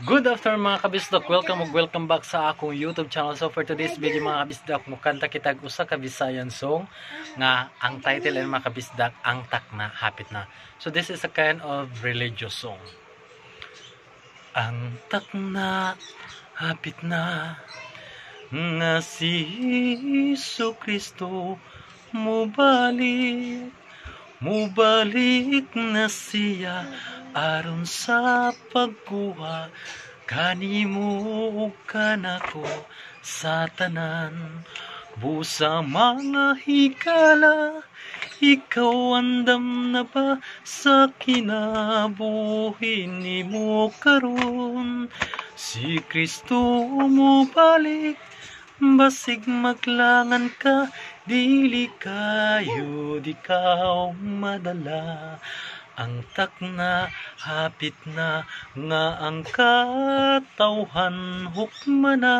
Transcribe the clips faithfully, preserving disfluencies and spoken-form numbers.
Good afternoon mga kabisdok, welcome ug welcome back sa akong YouTube channel. So for today's video mga kabisdok, mukanta kitag usa ka bisayan song nga ang title ay mga kabisdok, ang takna, hapit na. So this is a kind of religious song. Ang takna, hapit na, nga si Hesus Kristo mubalik, mubalik na siya aron sa pagkuha kanimo ug kanako sa tanan. Busa mga higala, ikaw andam na ba sa kinabuhi nimo karon? Si Kristo mo balik, basig maglangan ka, dili kayo di ka madala. Ang takna, hapit na, nga ang katawhan hukmana.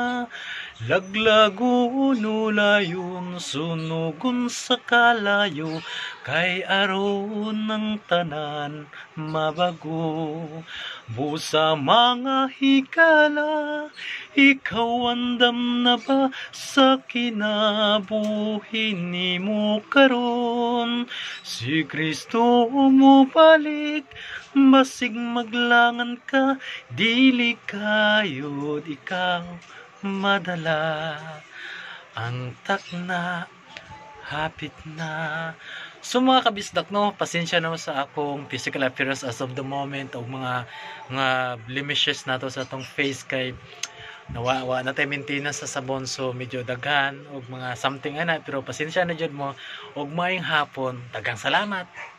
Laglago nulayon, sunugon sa kalayo, kay aron ng tanan mabago. Busa mga higala, ikaw andam na ba sa kinabuhi nimo karon? Si Kristo mo balik, basig maglangan ka, dili kayo ikaw madala. Ang takna, hapit na. So mga kabisdak, no, pasensya na sa akong physical appearance as of the moment o mga mga blemishes nato sa atong face kay nawawa na tayo maintenance sa sabon, so medyo daghan og mga something ana, pero pasensya na jud mo og maayong hapon. Daghang salamat.